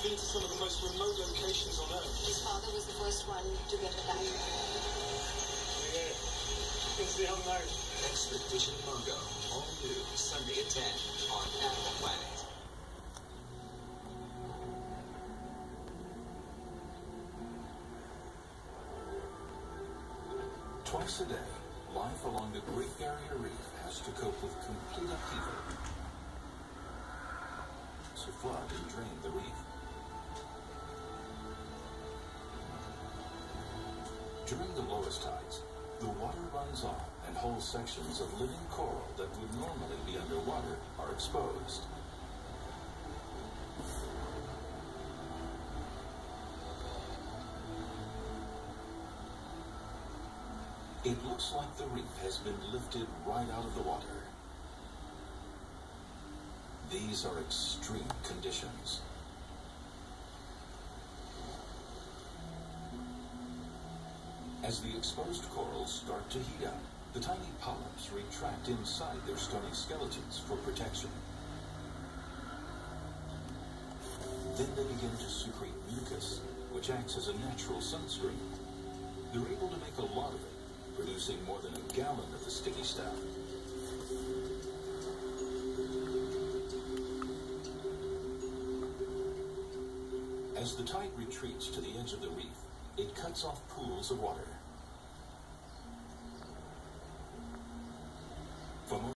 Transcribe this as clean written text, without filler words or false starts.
been to some of the most remote locations on Earth. His father was the first one to get a dive. Yeah, it's the unknown. Expedition Mungo, all new, Sunday at 10 on Animal Planet. Twice a day, life along the Great Barrier Reef has to cope with complete upheaval to flood and drain the reef. During the lowest tides, the water runs off and whole sections of living coral that would normally be underwater are exposed. It looks like the reef has been lifted right out of the water. These are extreme conditions. As the exposed corals start to heat up, the tiny polyps retract inside their stony skeletons for protection. Then they begin to secrete mucus, which acts as a natural sunscreen. They're able to make a lot of it, producing more than a gallon of the sticky stuff. As the tide retreats to the edge of the reef, it cuts off pools of water.